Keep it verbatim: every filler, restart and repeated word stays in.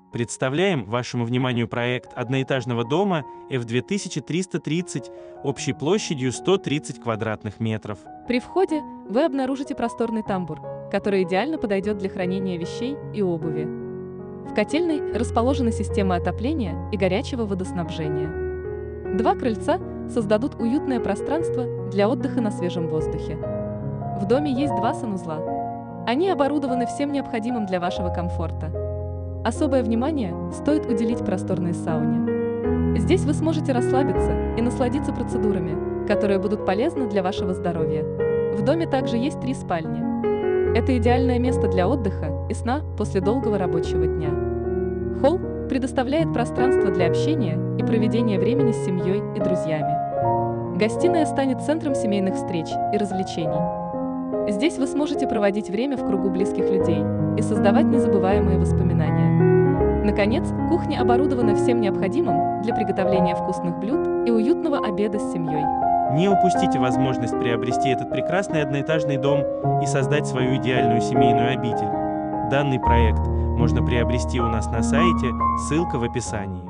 Представляем вашему вниманию проект одноэтажного дома эф две тысячи триста тридцать общей площадью сто тридцать квадратных метров. При входе вы обнаружите просторный тамбур, который идеально подойдет для хранения вещей и обуви. В котельной расположена система отопления и горячего водоснабжения. Два крыльца создадут уютное пространство для отдыха на свежем воздухе. В доме есть два санузла. Они оборудованы всем необходимым для вашего комфорта. Особое внимание стоит уделить просторной сауне. Здесь вы сможете расслабиться и насладиться процедурами, которые будут полезны для вашего здоровья. В доме также есть три спальни. Это идеальное место для отдыха и сна после долгого рабочего дня. Холл предоставляет пространство для общения и проведения времени с семьей и друзьями. Гостиная станет центром семейных встреч и развлечений. Здесь вы сможете проводить время в кругу близких людей и создавать незабываемые воспоминания. Наконец, кухня оборудована всем необходимым для приготовления вкусных блюд и уютного обеда с семьей. Не упустите возможность приобрести этот прекрасный одноэтажный дом и создать свою идеальную семейную обитель. Данный проект можно приобрести у нас на сайте, ссылка в описании.